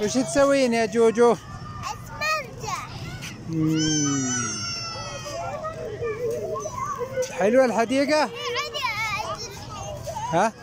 وش تسوين يا جوجو؟ أتمرجح. حلوة الحديقة؟ عادي. ها؟